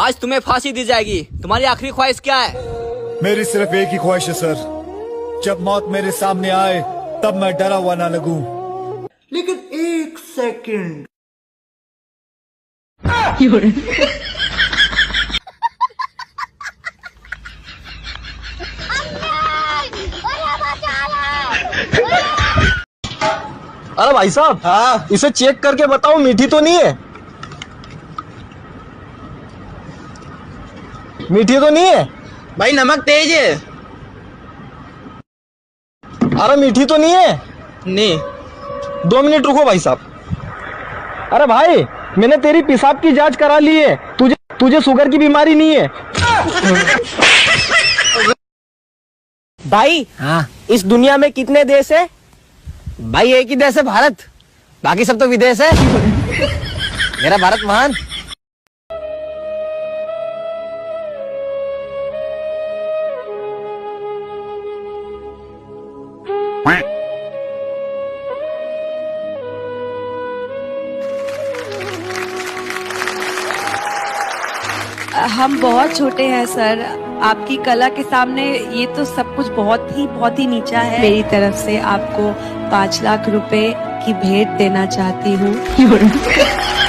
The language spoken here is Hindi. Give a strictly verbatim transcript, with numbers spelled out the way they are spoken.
आज तुम्हें फांसी दी जाएगी। तुम्हारी आखिरी ख्वाहिश क्या है? मेरी सिर्फ एक ही ख्वाहिश है सर, जब मौत मेरे सामने आए तब मैं डरा हुआ ना लगूं। लेकिन एक सेकंड। अरे भाई साहब, हाँ इसे चेक करके बताओ, मीठी तो नहीं है? मीठी तो नहीं है भाई, नमक तेज है। अरे मीठी तो नहीं है? नहीं। दो मिनट रुको भाई साहब। अरे भाई, मैंने तेरी पेशाब की जांच करा ली है, तुझे तुझे शुगर की बीमारी नहीं है। भाई हाँ इस दुनिया में कितने देश है? भाई एक ही देश है भारत, बाकी सब तो विदेश है। मेरा भारत महान। हम बहुत छोटे हैं सर, आपकी कला के सामने ये तो सब कुछ बहुत ही बहुत ही नीचा है। मेरी तरफ से आपको पाँच लाख रुपए की भेंट देना चाहती हूँ।